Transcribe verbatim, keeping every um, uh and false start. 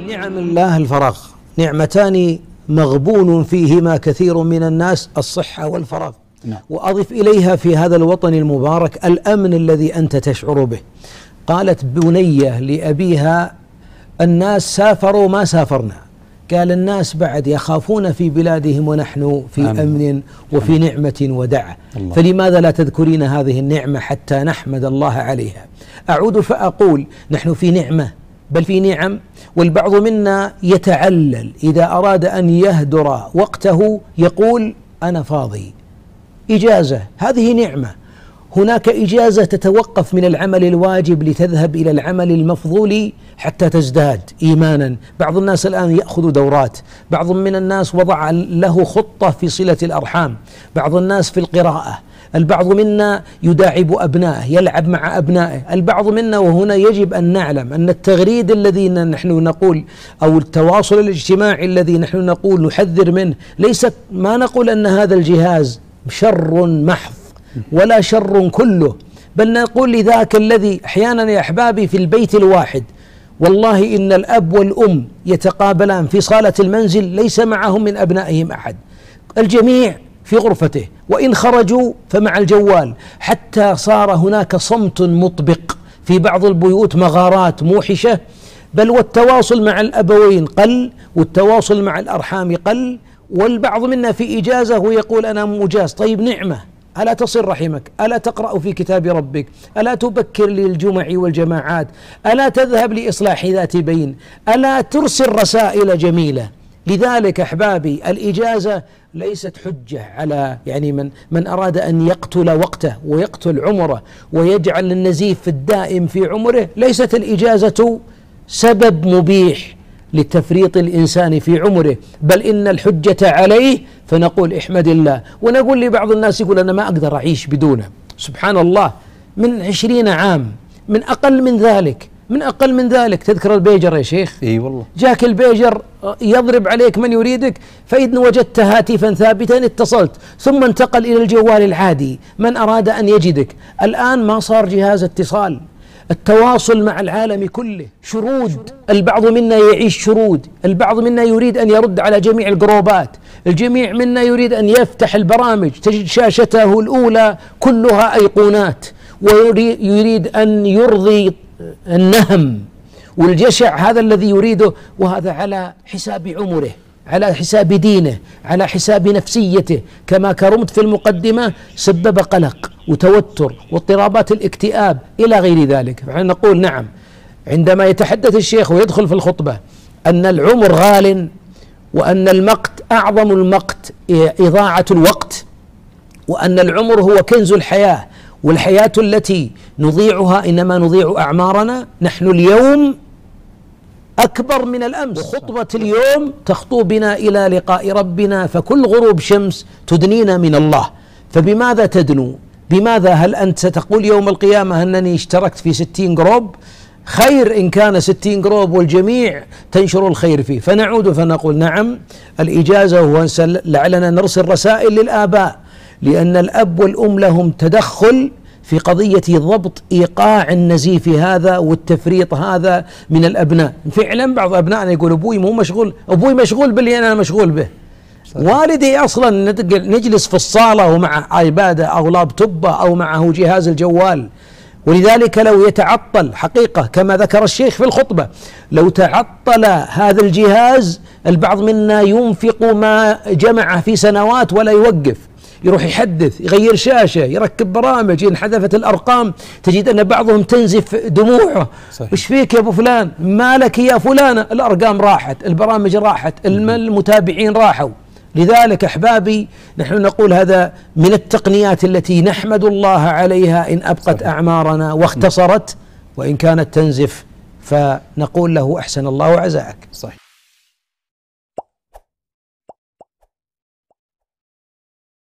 نعم الله الفراغ، نعمتان مغبون فيهما كثير من الناس، الصحة والفراغ. نعم. وأضف إليها في هذا الوطن المبارك الأمن الذي أنت تشعر به. قالت بنية لأبيها: الناس سافروا ما سافرنا. قال: الناس بعد يخافون في بلادهم ونحن في أمن, أمن وفي أمن. نعمة ودعة. الله. فلماذا لا تذكرين هذه النعمة حتى نحمد الله عليها؟ أعود فأقول: نحن في نعمة، بل في نعم. والبعض منا يتعلل إذا أراد أن يهدر وقته يقول: أنا فاضي. إجازة، هذه نعمة. هناك إجازة تتوقف من العمل الواجب لتذهب إلى العمل المفضول حتى تزداد إيمانا. بعض الناس الآن يأخذ دورات، بعض من الناس وضع له خطة في صلة الأرحام، بعض الناس في القراءة، البعض منا يداعب أبنائه، يلعب مع أبنائه، البعض منا. وهنا يجب أن نعلم أن التغريد الذي نحن نقول أو التواصل الاجتماعي الذي نحن نقول نحذر منه، ليست ما نقول أن هذا الجهاز شر محض ولا شر كله، بل نقول لذاك الذي أحيانا يا أحبابي في البيت الواحد والله إن الأب والأم يتقابلان في صالة المنزل ليس معهم من أبنائهم أحد، الجميع في غرفته، وإن خرجوا فمع الجوال، حتى صار هناك صمت مطبق في بعض البيوت، مغارات موحشة. بل والتواصل مع الأبوين قل، والتواصل مع الأرحام قل، والبعض منا في إجازة ويقول أنا مجاز. طيب نعمة، ألا تصل رحمك؟ ألا تقرأ في كتاب ربك؟ ألا تبكر للجمع والجماعات؟ ألا تذهب لإصلاح ذات بين؟ ألا ترسل رسائل جميلة؟ لذلك أحبابي الإجازة ليست حجة على يعني من من أراد أن يقتل وقته ويقتل عمره ويجعل النزيف الدائم في عمره. ليست الإجازة سبب مبيح لتفريط الإنسان في عمره، بل إن الحجة عليه، فنقول احمد الله. ونقول لبعض الناس يقول أنا ما أقدر أعيش بدونه. سبحان الله، من عشرين عام، من أقل من ذلك، من أقل من ذلك. تذكر البيجر يا شيخ؟ اي والله. جاك البيجر يضرب عليك من يريدك، فإذا وجدت هاتفا ثابتا اتصلت، ثم انتقل إلى الجوال العادي من أراد أن يجدك. الآن ما صار جهاز اتصال، التواصل مع العالم كله شرود. البعض منا يعيش شرود، البعض منا يريد أن يرد على جميع الجروبات، الجميع منا يريد أن يفتح البرامج، تجد شاشته الأولى كلها أيقونات، ويريد أن يرضي النهم والجشع، هذا الذي يريده، وهذا على حساب عمره، على حساب دينه، على حساب نفسيته. كما كرمت في المقدمة سبب قلق وتوتر واضطرابات الاكتئاب إلى غير ذلك. فنحن نقول نعم، عندما يتحدث الشيخ ويدخل في الخطبة أن العمر غال، وأن المقت أعظم المقت إضاعة الوقت، وأن العمر هو كنز الحياة، والحياة التي نضيعها إنما نضيع أعمارنا. نحن اليوم أكبر من الأمس، وخطبة اليوم تخطو بنا إلى لقاء ربنا، فكل غروب شمس تدنينا من الله. فبماذا تدنو؟ بماذا؟ هل أنت ستقول يوم القيامة أنني اشتركت في ستين جروب؟ خير إن كان ستين جروب والجميع تنشر الخير فيه. فنعود فنقول نعم، الإجازة هو لعلنا نرسل رسائل للآباء، لأن الأب والأم لهم تدخل في قضية ضبط إيقاع النزيف هذا والتفريط هذا من الأبناء. فعلا بعض أبنائنا يقول أبوي مو مشغول، أبوي مشغول باللي أنا مشغول به. صحيح. والدي أصلا نجلس في الصالة ومع آيباد أو لابتوب أو معه جهاز الجوال. ولذلك لو يتعطل حقيقة كما ذكر الشيخ في الخطبة، لو تعطل هذا الجهاز البعض منا ينفق ما جمع في سنوات ولا يوقف، يروح يحدث، يغير شاشة، يركب برامج، انحذفت الأرقام، تجد أن بعضهم تنزف دموعه. وش فيك يا أبو فلان؟ مالك يا فلانة؟ الأرقام راحت، البرامج راحت، المتابعين راحوا. لذلك أحبابي نحن نقول هذا من التقنيات التي نحمد الله عليها إن أبقت أعمارنا واختصرت، وإن كانت تنزف فنقول له أحسن الله عزاءك. صحيح.